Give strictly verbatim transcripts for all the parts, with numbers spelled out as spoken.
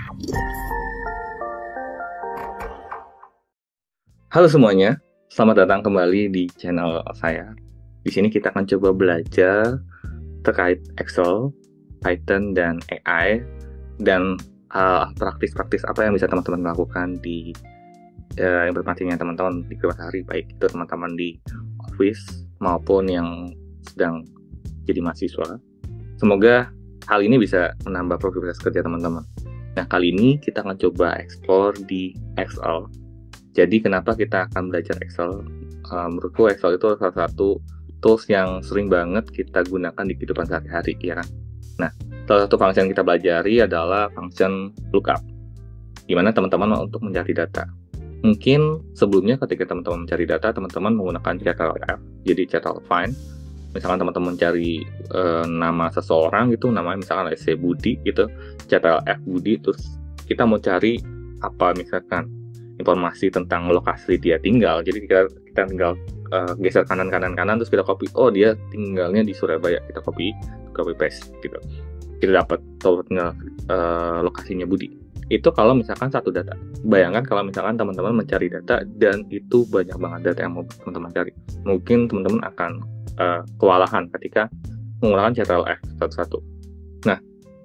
Halo semuanya, selamat datang kembali di channel saya. Di sini kita akan coba belajar terkait Excel, Python, dan A I, dan hal praktis-praktis apa yang bisa teman-teman lakukan di uh, implementasinya teman-teman di kehidupan hari, baik itu teman-teman di office maupun yang sedang jadi mahasiswa. Semoga hal ini bisa menambah produktivitas kerja teman-teman. Nah, kali ini kita akan coba explore di Excel. Jadi kenapa kita akan belajar Excel? Uh, menurutku Excel itu salah satu tools yang sering banget kita gunakan di kehidupan sehari-hari, ya kan? Nah, salah satu function yang kita pelajari adalah function lookup, gimana teman-teman untuk mencari data. Mungkin sebelumnya ketika teman-teman mencari data, teman-teman menggunakan Ctrl+F, jadi Ctrl find. Misalkan teman-teman mencari uh, nama seseorang gitu, namanya misalkan let's say Budi gitu, Ctrl+F Budi, terus kita mau cari apa misalkan informasi tentang lokasi dia tinggal, jadi kita, kita tinggal uh, geser kanan kanan kanan terus kita copy, oh dia tinggalnya di Surabaya, kita copy copy paste gitu, kita dapat tahu tinggal uh, lokasinya Budi. Itu kalau misalkan satu data. Bayangkan kalau misalkan teman-teman mencari data dan itu banyak banget data yang mau teman-teman cari, mungkin teman-teman akan uh, kewalahan ketika menggunakan Ctrl+F satu-satu. Nah,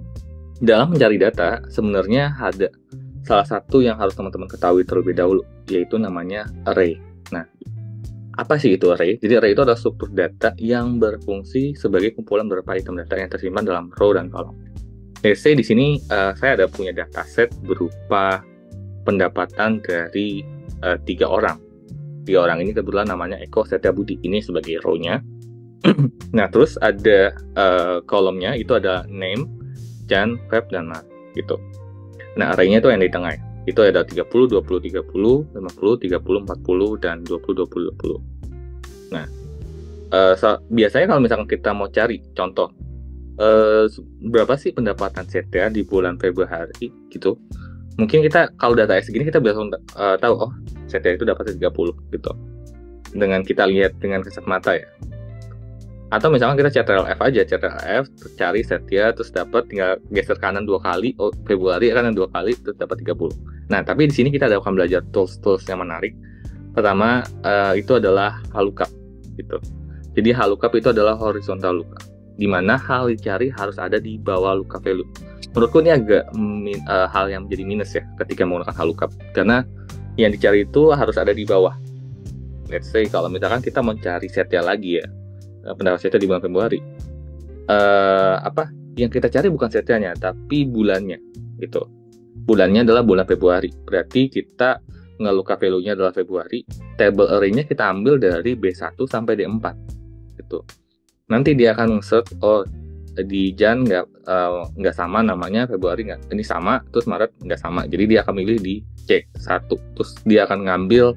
dalam mencari data sebenarnya ada salah satu yang harus teman-teman ketahui terlebih dahulu, yaitu namanya array. Nah, apa sih itu array? Jadi array itu adalah struktur data yang berfungsi sebagai kumpulan beberapa item data yang tersimpan dalam row dan column. Let's say di sini uh, saya ada punya dataset berupa pendapatan dari uh, tiga orang. Tiga orang ini kebetulan namanya Eko, Setia, Budi. Ini sebagai row-nya. Nah, terus ada uh, kolomnya, itu ada name, Jan, Feb, dan Maret gitu. Nah, array-nya itu yang di tengah. Itu ada tiga puluh, dua puluh, tiga puluh, lima puluh, tiga puluh, empat puluh, dan dua puluh, dua puluh, dua puluh. Nah, uh, so, biasanya kalau misalkan kita mau cari contoh, uh, berapa sih pendapatan Setia di bulan Februari gitu. Mungkin kita, kalau data segini kita bisa uh, tahu, oh, Setia itu dapat tiga puluh gitu. Dengan kita lihat dengan kasat mata ya. Atau misalkan kita Ctrl+F aja, Ctrl+F, cari Setia, terus dapat tinggal geser kanan dua kali, oh Februari kanan dua kali, terus dapat tiga puluh. Nah, tapi di sini kita akan belajar tools-tools yang menarik. Pertama, uh, itu adalah lookup gitu. Jadi lookup itu adalah horizontal lookup, di mana hal dicari harus ada di bawah lookup value. Menurutku ini agak min, uh, hal yang menjadi minus ya ketika menggunakan lookup, karena yang dicari itu harus ada di bawah. Let's say kalau misalkan kita mencari Setia lagi ya, pendapat Setia di bulan Februari, uh, apa yang kita cari bukan Setianya tapi bulannya gitu. Bulannya adalah bulan Februari, berarti kita nge-lookup value-nya adalah Februari. Table array-nya kita ambil dari B satu sampai D empat gitu. Nanti dia akan search, oh di Jan nggak uh, nggak sama namanya, Februari nggak, ini sama, terus Maret nggak sama, jadi dia akan milih di C satu, terus dia akan ngambil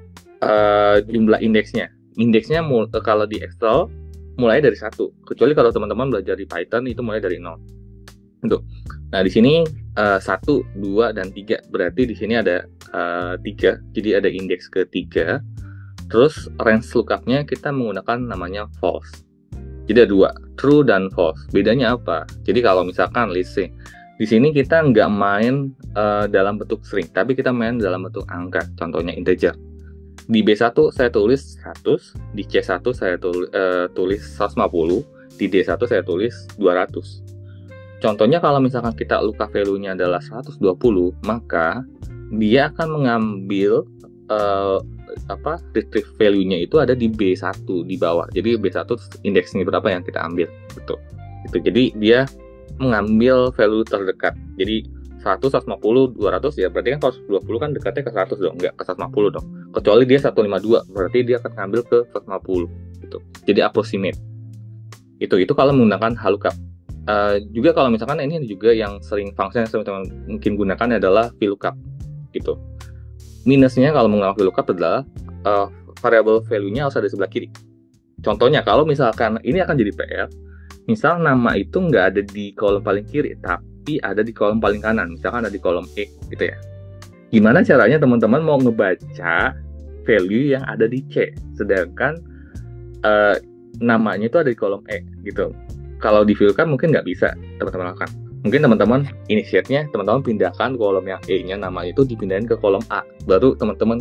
uh, jumlah indeksnya. Indeksnya mul- kalau di Excel mulai dari satu, kecuali kalau teman-teman belajar di Python itu mulai dari nol. Itu. Nah, di sini uh, satu, dua, dan tiga. Berarti di sini ada uh, tiga. Jadi ada indeks ketiga. Terus range lookup-nya kita menggunakan namanya false. Jadi ada dua, true dan false. Bedanya apa? Jadi kalau misalkan let's say di sini kita nggak main uh, dalam bentuk string, tapi kita main dalam bentuk angka. Contohnya integer. Di B satu saya tulis seratus, di C satu saya tulis, uh, tulis seratus lima puluh, di D satu saya tulis dua ratus. Contohnya kalau misalkan kita lookup value-nya adalah seratus dua puluh, maka dia akan mengambil uh, apa retrieve value-nya itu ada di B satu di bawah. Jadi B satu indeksnya berapa yang kita ambil gitu. Gitu. Jadi dia mengambil value terdekat. Jadi seratus, seratus lima puluh, dua ratus ya, berarti kan kalau seratus dua puluh kan dekatnya ke seratus dong, enggak ke seratus lima puluh dong. Kecuali dia seratus lima puluh dua, berarti dia akan ngambil ke seratus lima puluh gitu. Jadi approximate. Itu itu kalau menggunakan lookup. Uh, juga kalau misalkan ini juga yang sering function yang teman-teman mungkin gunakan adalah VLOOKUP gitu. Minusnya kalau menggunakan VLOOKUP adalah uh, variable value-nya harus ada di sebelah kiri. Contohnya kalau misalkan ini akan jadi P R, misal nama itu nggak ada di kolom paling kiri, tapi ada di kolom paling kanan, misalkan ada di kolom E gitu ya. Gimana caranya teman-teman mau ngebaca value yang ada di C, sedangkan uh, namanya itu ada di kolom E gitu. Kalau di VLOOKUP mungkin nggak bisa teman-teman lakukan. mungkin teman-teman initiate-nya teman-teman pindahkan kolom yang E-nya nama itu dipindahin ke kolom A, baru teman-teman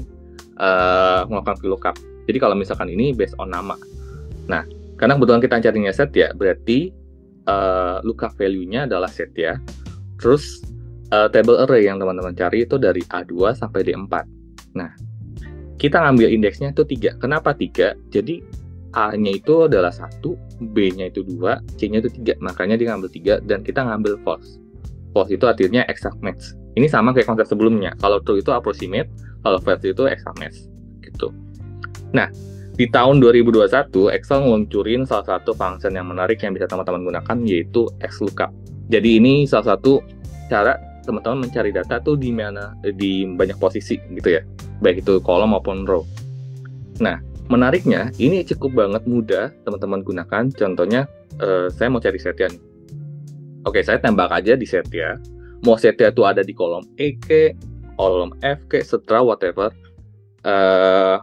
uh, melakukan VLOOKUP. Jadi kalau misalkan ini based on nama. Nah, karena kebetulan kita carinya set ya, berarti uh, lookup value-nya adalah set ya. Terus uh, table array yang teman-teman cari itu dari A dua sampai D empat. Nah, kita ngambil indeksnya itu tiga. Kenapa tiga? Jadi A-nya itu adalah satu, B-nya itu dua, C-nya itu tiga. Makanya dia ngambil tiga dan kita ngambil false. False itu artinya exact match. Ini sama kayak konsep sebelumnya. Kalau true itu approximate, kalau false itu exact match. Gitu. Nah, di tahun dua ribu dua puluh satu, Excel ngeluncurin salah satu function yang menarik yang bisa teman-teman gunakan, yaitu XLOOKUP. Jadi ini salah satu cara teman-teman mencari data tuh di mana, di banyak posisi gitu ya. Baik itu kolom maupun row. Nah, menariknya, ini cukup banget mudah teman-teman gunakan. Contohnya, uh, saya mau cari setya nih. Oke, saya tembak aja di setya. Mau setya itu ada di kolom E ke, kolom F ke, setra, whatever. Uh,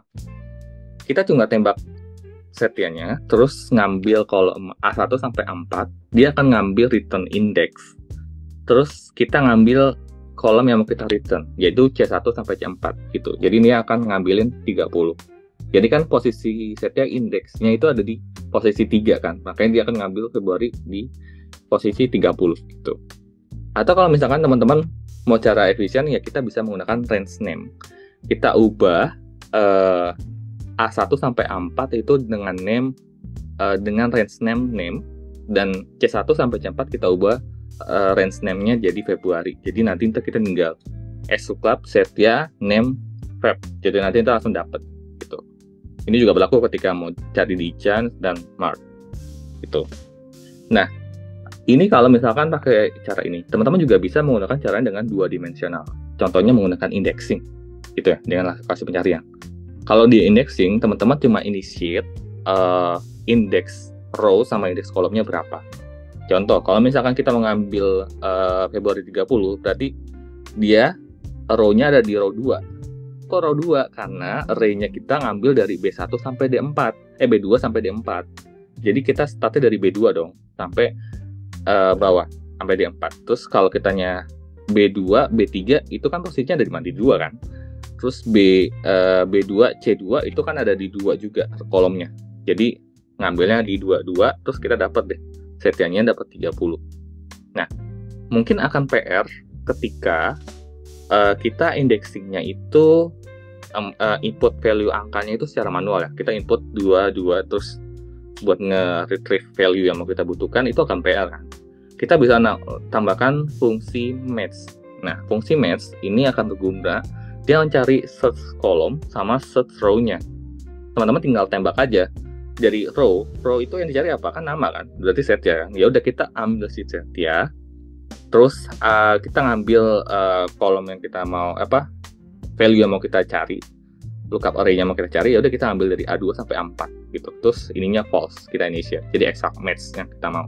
kita cuma tembak setyanya, terus ngambil kolom A satu sampai A empat. Dia akan ngambil return index. Terus kita ngambil kolom yang mau kita return, yaitu C satu sampai C empat gitu. Jadi ini akan ngambilin tiga puluh. Jadi kan posisi setya indeksnya itu ada di posisi tiga kan, makanya dia akan ngambil Februari di posisi tiga puluh gitu. Atau kalau misalkan teman-teman mau cara efisien ya kita bisa menggunakan range name. Kita ubah uh, A satu sampai A empat itu dengan name uh, dengan range name name, dan C satu sampai C empat kita ubah uh, range name-nya jadi Februari. Jadi nanti kita tinggal XLOOKUP setya name Feb. Jadi nanti kita langsung dapat gitu. Ini juga berlaku ketika mau cari di Jan dan Mark gitu. Nah, ini kalau misalkan pakai cara ini, teman-teman juga bisa menggunakan cara dengan dua dimensional. Contohnya menggunakan indexing gitu ya, dengan lokasi pencarian. Kalau di indexing, teman-teman cuma initiate uh, index row sama index kolomnya berapa. Contoh, kalau misalkan kita mengambil uh, Februari tiga puluh, berarti dia row-nya ada di row dua. Kok row dua? Karena array-nya kita ngambil dari B satu sampai D empat. Eh, B dua sampai D empat. Jadi kita startnya dari B dua dong, sampai uh, bawah, sampai D empat. Terus kalau kitanya B dua, B tiga, itu kan posisinya dari mana? Di dua kan? Terus B, uh, B dua, C dua, itu kan ada di dua juga kolomnya. Jadi ngambilnya di dua, dua, terus kita dapat deh. Setyanya dapat tiga puluh. Nah, mungkin akan P R ketika uh, kita indexingnya itu Um, uh, input value angkanya itu secara manual ya. Kita input dua, dua, terus buat nge-retrieve value yang mau kita butuhkan, itu akan P R kan. Kita bisa na- tambahkan fungsi match. Nah, fungsi match ini akan berguna dia mencari search column sama search row-nya. Teman-teman tinggal tembak aja dari row. Row itu yang dicari apa? Kan nama kan. Berarti setya kan. Ya udah kita ambil si setya. Terus uh, kita ngambil uh, kolom yang kita mau apa? Value yang mau kita cari, lookup array-nya mau kita cari, ya udah kita ambil dari A dua sampai A empat gitu. Terus ininya false, kita initiate. Jadi exact match yang kita mau.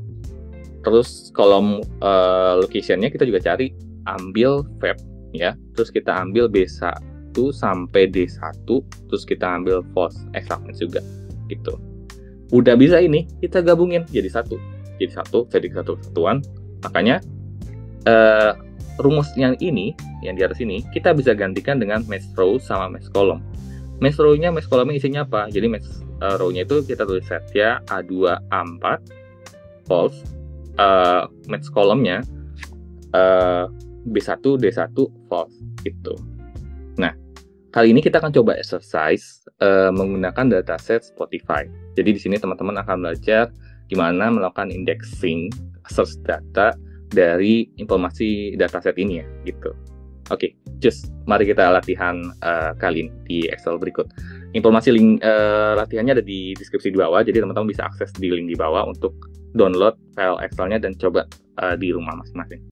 Terus kolom uh, location-nya kita juga cari, ambil Feb ya. Terus kita ambil B satu sampai D satu, terus kita ambil false, exact match juga gitu. Udah bisa ini, kita gabungin jadi satu. Jadi satu, jadi satu satuan. Makanya uh, rumus yang ini, yang di atas ini, kita bisa gantikan dengan match row sama match column. Match row-nya, match column-nya isinya apa? Jadi match uh, row-nya itu kita tulis setya A dua, A empat, false. Uh, match column-nya uh, B satu, D satu, false. Gitu. Nah, kali ini kita akan coba exercise uh, menggunakan dataset Spotify. Jadi di sini teman-teman akan belajar gimana melakukan indexing, search data dari informasi dataset ini ya, gitu. Oke, okay, just mari kita latihan uh, kali ini di Excel berikut. Informasi link uh, latihannya ada di deskripsi di bawah, jadi teman-teman bisa akses di link di bawah untuk download file Excel-nya dan coba uh, di rumah masing-masing.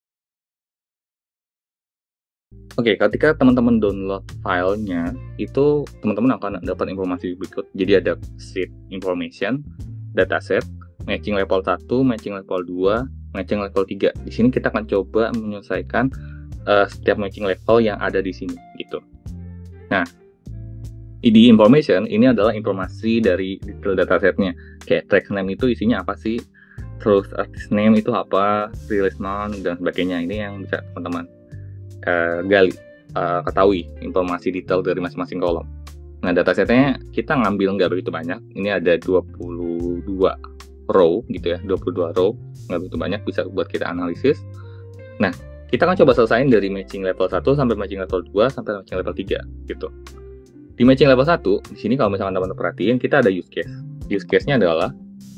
Oke, okay, ketika teman-teman download filenya, itu teman-teman akan dapat informasi berikut. Jadi ada sheet information, dataset, matching level satu, matching level dua, matching level tiga. Di sini kita akan coba menyelesaikan uh, setiap matching level yang ada di sini gitu. Nah, di information ini adalah informasi dari detail datasetnya. Kayak track name itu isinya apa sih? terus artist name itu apa, release month dan sebagainya. Ini yang bisa teman-teman uh, gali, uh, ketahui informasi detail dari masing-masing kolom. Nah, datasetnya kita ngambil nggak begitu banyak. Ini ada dua puluh dua row gitu ya, dua puluh dua row, nggak begitu banyak, bisa buat kita analisis. Nah, kita akan coba selesain dari matching level satu sampai matching level dua sampai matching level tiga gitu. Di matching level satu, di sini kalau misalkan teman-teman perhatiin, kita ada use case. Use case-nya adalah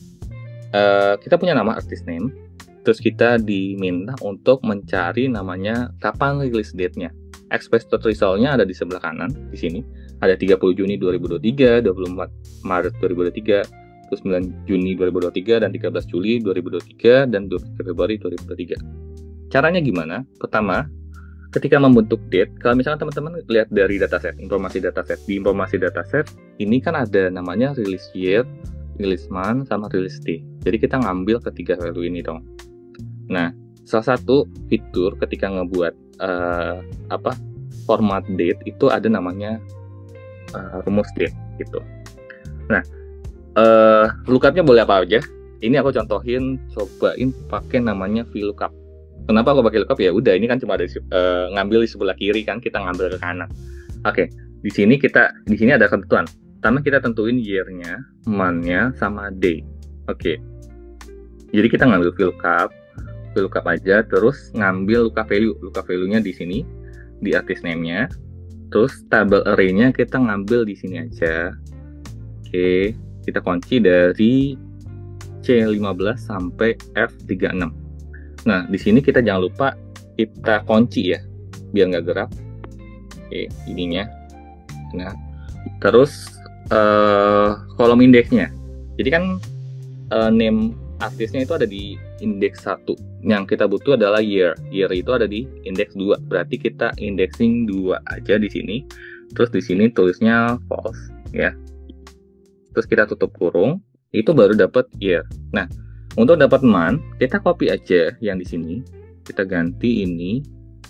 uh, kita punya nama artist name, terus kita diminta untuk mencari namanya kapan release date-nya. Expected result-nya ada di sebelah kanan di sini. Ada tiga puluh Juni dua ribu dua puluh tiga, dua puluh empat Maret dua ribu dua puluh tiga, terus sembilan Juni dua ribu dua puluh tiga dan tiga belas Juli dua ribu dua puluh tiga dan dua puluh tiga Februari dua ribu dua puluh tiga. Caranya gimana? Pertama, ketika membentuk date, kalau misalkan teman-teman lihat dari dataset, informasi dataset, di informasi dataset ini kan ada namanya release year, release month, sama release day. Jadi kita ngambil ketiga value ini dong. Nah, salah satu fitur ketika ngebuat uh, apa format date itu ada namanya uh, rumus date gitu. Nah, uh, lookupnya boleh apa aja. Ini aku contohin, cobain pakai namanya VLOOKUP. Kenapa aku pakai lookup? Ya udah, ini kan cuma ada uh, ngambil di sebelah kiri kan, kita ngambil ke kanan. Oke, okay. Di sini kita di sini ada ketentuan. Pertama kita tentuin year-nya, month-nya, sama day. Oke. Okay. Jadi kita ngambil VLOOKUP, VLOOKUP aja, terus ngambil lookup value, lookup value-nya di sini, di artist name-nya. Terus tabel array-nya kita ngambil di sini aja. Oke, okay. Kita kunci dari C lima belas sampai F tiga puluh enam. Nah, di sini kita jangan lupa kita kunci ya, biar nggak gerak. Oke, ininya. Nah, terus uh, kolom indeksnya. Jadi kan uh, name artisnya itu ada di indeks satu. Yang kita butuh adalah year. Year itu ada di indeks dua. Berarti kita indexing dua aja di sini. Terus di sini tulisnya false ya. Terus kita tutup kurung. Itu baru dapat year. Nah, untuk dapat month, kita copy aja yang di sini. Kita ganti ini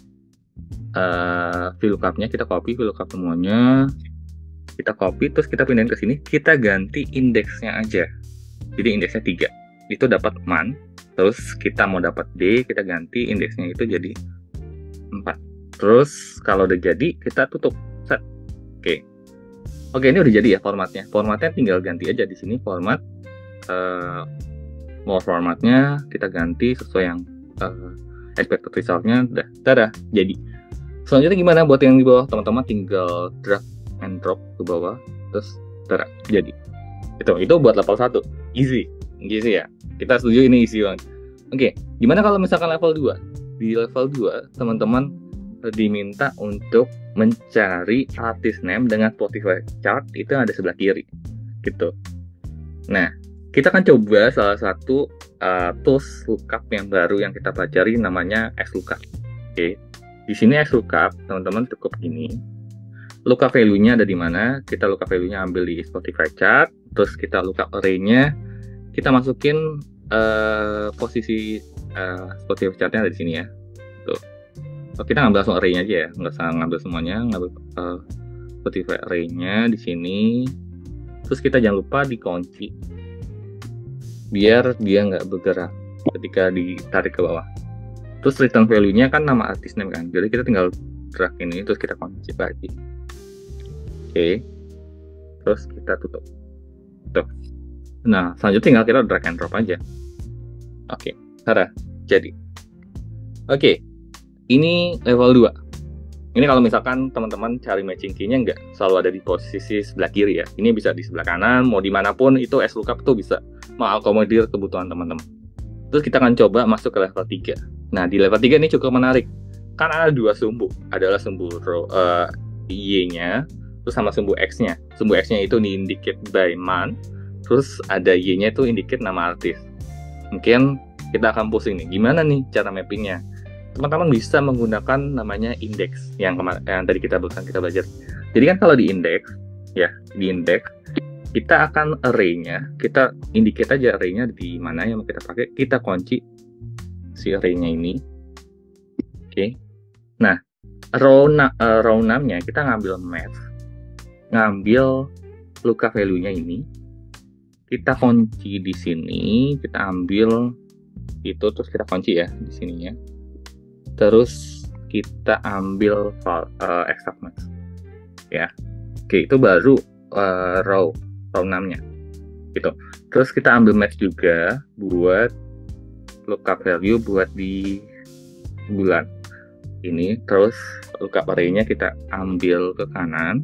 uh, VLOOKUP-nya, kita copy VLOOKUP semuanya. Kita copy, terus kita pindahin ke sini. Kita ganti indeksnya aja. Jadi indeksnya tiga. Itu dapat month. Terus kita mau dapat day, kita ganti indeksnya itu jadi empat. Terus kalau udah jadi, kita tutup. Set. Oke. Oke, ini udah jadi ya formatnya. Formatnya tinggal ganti aja di sini format. Uh, Mau formatnya kita ganti sesuai yang uh, expected result-nya. Udah, tada, jadi. Selanjutnya gimana buat yang di bawah? Teman-teman tinggal drag and drop ke bawah, terus tada, jadi. Itu, itu buat level satu. Easy, easy ya. Kita setuju ini easy banget. Oke, gimana kalau misalkan level dua? Di level dua, teman-teman diminta untuk mencari artist name dengan Spotify chart itu yang ada sebelah kiri. Gitu. Nah, kita akan coba salah satu uh, tools lookup yang baru yang kita pelajari namanya XLOOKUP. Oke, okay. Di sini XLOOKUP teman-teman cukup gini. Lookup value-nya ada di mana? Kita lookup value-nya ambil di Spotify chart, terus kita lookup array-nya, kita masukin uh, posisi uh, Spotify chart-nya ada di sini ya. Tuh. So, kita ngambil langsung array-nya aja ya, nggak usah ngambil semuanya, ngambil uh, Spotify array-nya di sini. Terus kita jangan lupa dikunci, biar dia nggak bergerak ketika ditarik ke bawah. Terus return value-nya kan nama artis name kan, jadi kita tinggal drag ini terus kita kunci lagi. Oke, okay. Terus kita tutup. Tuh. Nah, selanjutnya tinggal kita drag and drop aja. Oke, okay. Tada, jadi. Oke, okay. Ini level dua. Ini kalau misalkan teman-teman cari matching key-nya nggak selalu ada di posisi sebelah kiri ya. Ini bisa di sebelah kanan, mau dimanapun itu XLOOKUP tuh bisa mengakomodir kebutuhan teman-teman. Terus kita akan coba masuk ke level tiga. Nah, di level tiga ini cukup menarik. Kan ada dua sumbu. Adalah sumbu uh, Y-nya, terus sama sumbu X-nya. Sumbu X-nya itu di-indicate by month, terus ada Y-nya itu indicate nama artis. Mungkin kita akan pusing nih, gimana nih cara mappingnya? Teman-teman bisa menggunakan namanya index yang, yang tadi kita bukan kita belajar. Jadi kan kalau di index, ya di index kita akan array-nya, kita indicate aja array-nya di mana yang mau kita pakai, kita kunci si array-nya ini. Oke. Okay. Nah, row na, uh, row enam-nya kita ngambil math, ngambil lookup value-nya ini, kita kunci di sini, kita ambil itu, terus kita kunci ya di sininya. Terus kita ambil file, uh, extract max ya. Oke, itu baru uh, row row enam nya gitu. Terus kita ambil match juga buat lookup value buat di bulan ini. Terus lookup array-nya kita ambil ke kanan.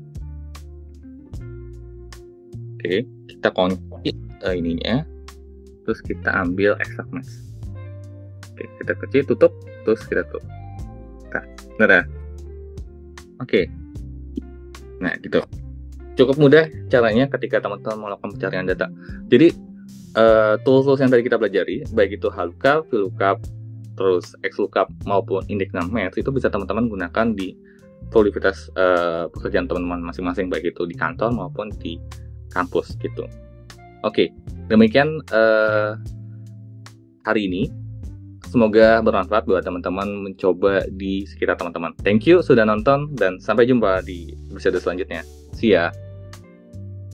Oke, kita kunci uh, ininya. Terus kita ambil extract max. Oke, kita kecil, tutup, terus kita tutup. Nah, nah, oke. Nah, gitu. Cukup mudah caranya ketika teman-teman melakukan pencarian data. Jadi, uh, tools-tools yang tadi kita pelajari, baik itu lookup, VLOOKUP, terus XLOOKUP maupun index dan match, itu bisa teman-teman gunakan di produktivitas uh, pekerjaan teman-teman masing-masing, baik itu di kantor maupun di kampus gitu. Oke, demikian uh, hari ini. Semoga bermanfaat buat teman-teman mencoba di sekitar teman-teman. Thank you sudah nonton dan sampai jumpa di episode selanjutnya. See ya.